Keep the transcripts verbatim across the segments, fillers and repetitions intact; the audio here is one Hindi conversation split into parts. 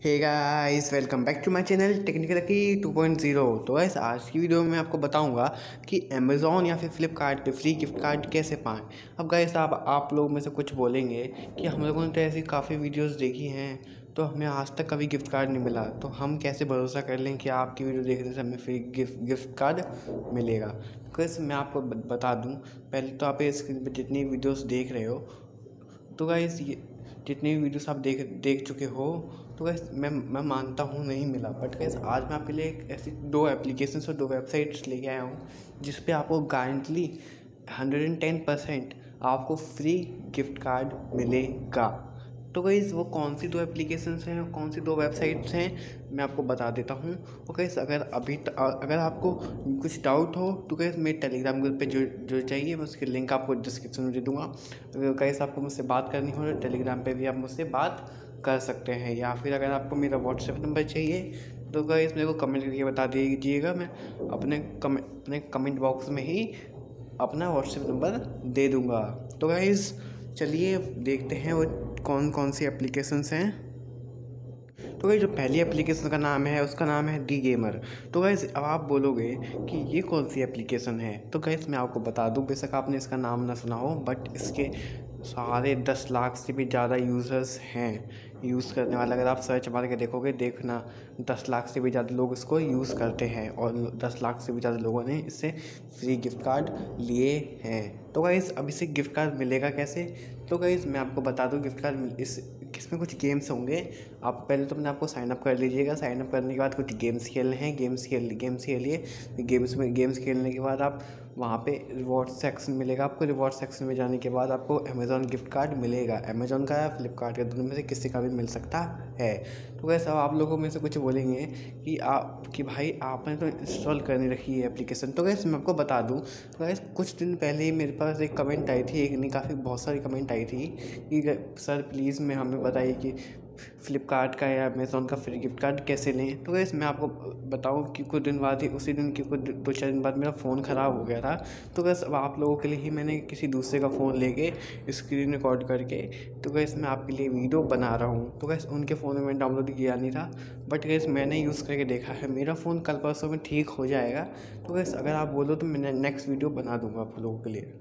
Hey guys, welcome back to my channel technical की टू पॉइंट ज़ीरो। तो गाइस आज की वीडियो में आपको बताऊंगा कि अमेज़ॉन या फिर फ्लिपकार्ट पे फ्री गिफ्ट कार्ड कैसे पाएँ। अब गाइस आप आप लोग में से कुछ बोलेंगे कि हम लोगों ने तो ऐसी काफ़ी वीडियोस देखी हैं, तो हमें आज तक कभी गिफ्ट कार्ड नहीं मिला, तो हम कैसे भरोसा कर लें कि आपकी वीडियो देखने से हमें फ्री गिफ्ट गिफ्ट कार्ड मिलेगा। तो गाइस मैं आपको बता दूँ, पहले तो आप स्क्रीन पर जितनी वीडियोज़ देख रहे हो, तो गाइस ये जितनी वीडियोस आप देख देख चुके हो, तो गाइस मैं मैं मानता हूँ नहीं मिला, बट गाइस आज मैं आपके लिए एक ऐसी दो एप्लीकेशंस और दो वेबसाइट्स लेके आया हूँ जिस पे आपको गारंटली हंड्रेड एंड टेन परसेंट आपको फ्री गिफ्ट कार्ड मिलेगा। तो गाइस वो कौन सी दो एप्लीकेशंस हैं, कौन सी दो वेबसाइट्स हैं, मैं आपको बता देता हूँ। और गाइस अगर अभी त, अगर आपको कुछ डाउट हो तो गाइस मेरे टेलीग्राम ग्रुप पे जुड़ जुड़ जाइए, मैं उसकी लिंक आपको डिस्क्रिप्शन में दे दूँगा। अगर गाइस आपको मुझसे बात करनी हो तो टेलीग्राम पे भी आप मुझसे बात कर सकते हैं, या फिर अगर आपको मेरा व्हाट्सएप नंबर चाहिए तो गाइस मेरे को कमेंट करके बता दीजिएगा, मैं अपने कमेंट अपने कमेंट बॉक्स में ही अपना व्हाट्सएप नंबर दे दूँगा। तो गाइस चलिए देखते हैं वो कौन कौन सी एप्लीकेशंस हैं। तो गाइस जो पहली एप्लीकेशन का नाम है उसका नाम है डी गेमर। तो गाइस अब आप बोलोगे कि ये कौन सी एप्लीकेशन है, तो गाइस मैं आपको बता दूं, बेशक आपने इसका नाम ना सुना हो, बट इसके साढ़े दस लाख से भी ज़्यादा यूज़र्स हैं यूज़ करने वाले। अगर आप सर्च मार के देखोगे, देखना दस लाख से भी ज़्यादा लोग इसको यूज़ करते हैं और दस लाख से भी ज़्यादा लोगों ने इससे फ्री गिफ्ट कार्ड लिए हैं। तो गाइस अब इसे गिफ्ट कार्ड मिलेगा कैसे, तो गाइस मैं आपको बता दूं, गिफ्ट कार्ड इस इसमें कुछ गेम्स होंगे। आप पहले तो अपने आपको साइन अप कर लीजिएगा। साइन अप करने के बाद कुछ गेम्स खेलने हैं, गेम्स खेल गेम्स खेलिए। गेम्स में गेम्स खेलने के बाद आप वहाँ पे रिवॉर्ड सेक्शन मिलेगा आपको। रिवॉर्ड सेक्शन में जाने के बाद आपको अमेज़ॉन गिफ्ट कार्ड मिलेगा। अमेज़ॉन का या फ्लिपकार्ट का, दोनों में से किसी का भी मिल सकता है। तो वैसे अब आप लोगों में से कुछ बोलेंगे कि आप कि भाई आपने तो इंस्टॉल करनी रखी है एप्लीकेशन। तो वैसे मैं आपको बता दूँ, वैसे कुछ दिन पहले ही मेरे पास एक कमेंट आई थी, एक नहीं काफ़ी बहुत सारी कमेंट आई थी कि सर प्लीज़ मैं हमें बताइए कि फ्लिपकार्ट का या अमेज़ॉन का फ्री गिफ्ट कार्ड कैसे लें। तो वैसे मैं आपको बताऊं कि कुछ दिन बाद ही, उसी दिन की कुछ दो चार दिन बाद मेरा फ़ोन ख़राब हो गया था। तो वैसे अब आप लोगों के लिए ही मैंने किसी दूसरे का फ़ोन लेके स्क्रीन रिकॉर्ड करके, तो वैसे मैं आपके लिए वीडियो बना रहा हूँ। तो वैसे उनके फ़ोन में मैंने डाउनलोड किया नहीं था, बट वैसे मैंने यूज़ करके देखा है, मेरा फ़ोन कल परसों में ठीक हो जाएगा। तो वैसे अगर आप बोलो तो मैं नेक्स्ट वीडियो बना दूँगा आप लोगों के लिए।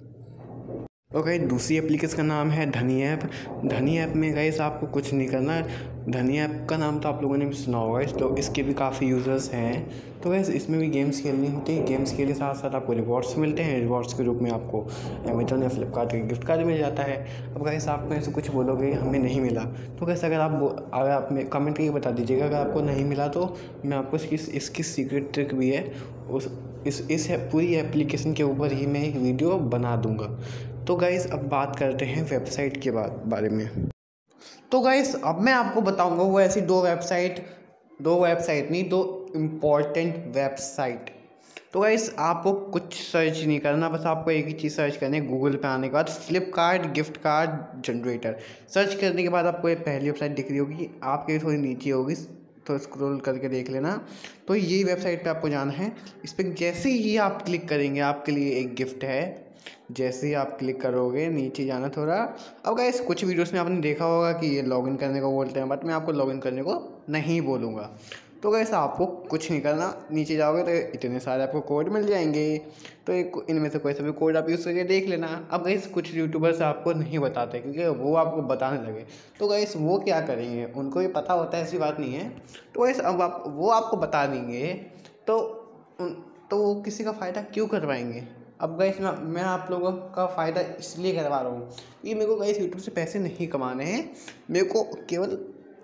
और गाइस दूसरी एप्लीकेशन का नाम है धनी ऐप। धनी ऐप में गाइस आपको कुछ नहीं करना है। धनी ऐप का नाम तो आप लोगों ने भी सुना होगा, इस तो इसके भी काफ़ी यूज़र्स हैं। तो गाइस इसमें भी गेम्स खेलनी होती है। गेम्स खेलने के साथ साथ आपको रिवॉर्ड्स मिलते हैं। रिवॉर्ड्स के रूप में आपको अमेज़ॉन या फ्लिपकार्ट का गिफ्ट कार्ड मिल जाता है। अब गाइस आप में से कुछ बोलोगे हमें नहीं मिला, तो गाइस अगर आप अगर आप में कमेंट करके बता दीजिएगा अगर आपको नहीं मिला, तो मैं आपको इसकी इसकी सीक्रेट ट्रिक भी है, उस इस इस पूरी एप्लीकेशन के ऊपर ही मैं एक वीडियो बना दूँगा। तो गाइस अब बात करते हैं वेबसाइट के बारे में। तो गाइस अब मैं आपको बताऊंगा वो ऐसी दो वेबसाइट दो वेबसाइट नहीं दो इम्पॉर्टेंट वेबसाइट। तो गाइस आपको कुछ सर्च नहीं करना, बस आपको एक ही चीज़ सर्च करनी है। गूगल पे आने के बाद Flipkart gift card generator search करने के बाद आपको ये पहली वेबसाइट दिख रही होगी, आपके थोड़ी नीचे होगी, तो स्क्रॉल करके देख लेना। तो ये वेबसाइट पे आपको जाना है। इस पर जैसे ही आप क्लिक करेंगे आपके लिए एक गिफ्ट है। जैसे ही आप क्लिक करोगे नीचे जाना थोड़ा। अब गाइस कुछ वीडियोस में आपने देखा होगा कि ये लॉगिन करने को बोलते हैं, बट मैं आपको लॉगिन करने को नहीं बोलूँगा। तो गाइस आपको कुछ नहीं करना, नीचे जाओगे तो इतने सारे आपको कोड मिल जाएंगे। तो एक इनमें से कोई सा भी कोड आप यूज़ करके देख लेना। अब गाइस कुछ यूट्यूबर्स आपको नहीं बताते क्योंकि वो आपको बताने लगे, तो गाइस वो क्या करेंगे, उनको ये पता होता है, ऐसी बात नहीं है। तो गाइस अब आप वो आपको बता देंगे, तो तो वो किसी का फ़ायदा क्यों करवाएंगे। अब गाइस मैं मैं आप लोगों का फ़ायदा इसलिए करवा रहा हूँ कि मेरे को गाइस यूट्यूब से पैसे नहीं कमाने हैं, मेरे को केवल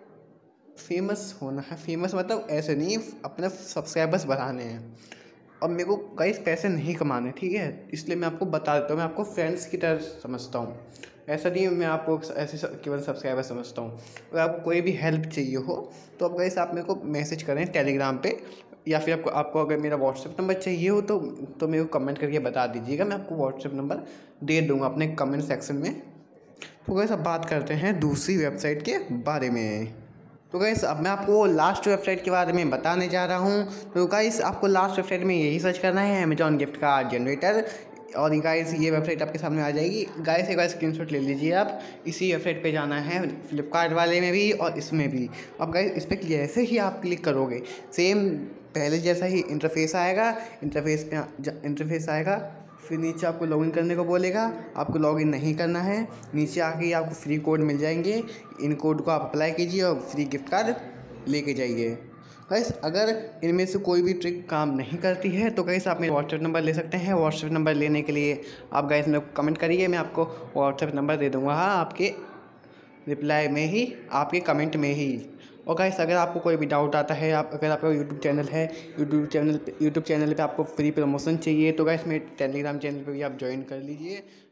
फेमस होना है। फेमस मतलब ऐसे नहीं, अपने सब्सक्राइबर्स बढ़ाने हैं, और मेरे को गाइस पैसे नहीं कमाने, ठीक है। इसलिए मैं आपको बता देता हूँ, मैं आपको फ्रेंड्स की तरह समझता हूँ, ऐसा नहीं है मैं आपको ऐसे केवल सब्सक्राइबर समझता हूँ। अगर आपको कोई भी हेल्प चाहिए हो तो अब गाइस आप मेरे को मैसेज करें टेलीग्राम पे, या फिर आपको आपको अगर मेरा व्हाट्सएप नंबर चाहिए हो तो तो मेरे को कमेंट करके बता दीजिएगा, मैं आपको व्हाट्सएप नंबर दे दूँगा अपने कमेंट सेक्शन में। तो गाइस अब बात करते हैं दूसरी वेबसाइट के बारे में। तो गाइस अब मैं आपको लास्ट वेबसाइट के बारे में बताने जा रहा हूँ। तो गाइस आपको लास्ट वेबसाइट में यही सर्च करना है, अमेज़ॉन गिफ्ट कार्ड जनरेटर। और गाइस ये वेबसाइट आपके सामने आ जाएगी। गाइस एक बार स्क्रीनशॉट ले लीजिए आप। इसी वेबसाइट पे जाना है, फ्लिपकार्ट वाले में भी और इसमें भी। अब गाइस इस पर जैसे ही आप क्लिक करोगे सेम पहले जैसा ही इंटरफेस आएगा। इंटरफेस पे इंटरफेस आएगा, फिर नीचे आपको लॉगिन करने को बोलेगा। आपको लॉगिन नहीं करना है। नीचे आके ही आपको फ्री कोड मिल जाएंगे। इन कोड को आप अप्लाई कीजिए और फ्री गिफ्ट कार्ड लेके जाइए। गाइस अगर इनमें से कोई भी ट्रिक काम नहीं करती है तो गाइस आप मेरा व्हाट्सएप नंबर ले सकते हैं। व्हाट्सएप नंबर लेने के लिए आप गाइस मेरे को कमेंट करिए, मैं आपको व्हाट्सएप नंबर दे दूँगा हाँ आपके रिप्लाई में ही, आपके कमेंट में ही। और गाइस अगर आपको कोई भी डाउट आता है, आप अगर आपका यूट्यूब चैनल है, यूट्यूब चैनल यूट्यूब चैनल पे आपको फ्री प्रमोशन चाहिए तो गाइस मेरे टेलीग्राम चैनल पे भी आप ज्वाइन कर लीजिए।